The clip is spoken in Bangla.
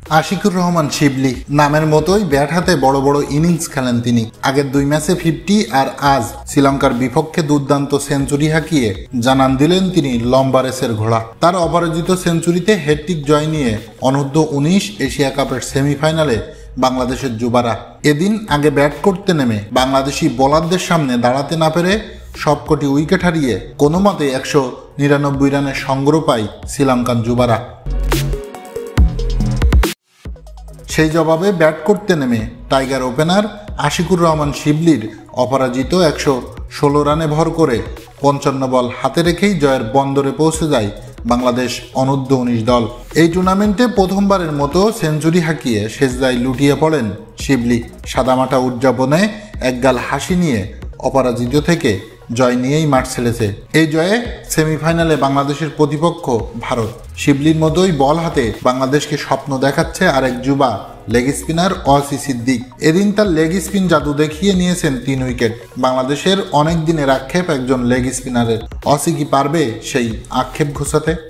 আশিকুর রহমান শিবলি নামের মতোই ব্যাট হাতে বড় বড় ইনিংস খেলেন তিনি। আগের 2 ম্যাচে 50 আর আজ শ্রীলঙ্কার বিপক্ষে দুর্দান্ত সেঞ্চুরি হাঁকিয়ে জানান দিলেন তিনি লম্বা রেসের ঘোড়া। তার অপরাজিত সেঞ্চুরিতে হ্যাটট্রিক জয় নিয়ে অনূর্ধ্ব-19 এশিয়া কাপের সেমিফাইনালে বাংলাদেশের যুবারা। এদিন আগে ব্যাট করতে নেমে বাংলাদেশি বোলারদের সামনে দাঁড়াতে না পেরে সবকটি উইকেট হারিয়ে কোনো মতে 199 রানের সংগ্রহ পায় শ্রীলঙ্কান যুবারা। সেই জবাবে ব্যাট করতে নেমে টাইগার ওপেনার আশিকুর রহমান শিবলির অপরাজিত 116 রানে ভর করে 55 বল হাতে রেখেই জয়ের বন্দরে পৌঁছে যায় বাংলাদেশ অনূর্ধ্ব-19 দল। এই টুর্নামেন্টে প্রথমবারের মতো সেঞ্চুরি হাঁকিয়ে শেষদায় লুটিয়ে পড়েন শিবলি। সাদামাটা উদযাপনে একগাল হাসি নিয়ে অপরাজিত থেকে জয় নিয়েই মাঠ ছেড়েছে। এই জয়ে সেমিফাইনালে বাংলাদেশের প্রতিপক্ষ ভারত। শিবলির মতোই বল হাতে বাংলাদেশকে স্বপ্ন দেখাচ্ছে আরেক যুবা লেগ স্পিনার অসি সিদ্দিক। এদিন তার লেগ স্পিন জাদু দেখিয়ে নিয়েছেন 3 উইকেট। বাংলাদেশের অনেক দিনের আক্ষেপ একজন লেগ স্পিনারের। অসি কি পারবে সেই আক্ষেপ ঘোচাতে?